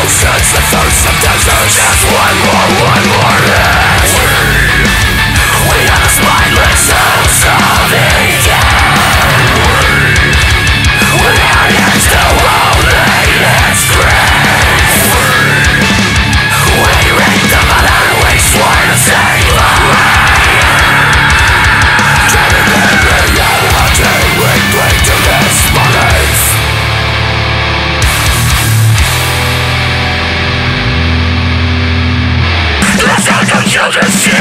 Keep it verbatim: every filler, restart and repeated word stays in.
oceans, the thirst of deserts. Just one more, one more hit. We, we are the spineless souls of the dead. We, we are against the holy its grace. We, we read the mother, we swore to save the dreaming in reality, we bring to this bodies. Let's go to children's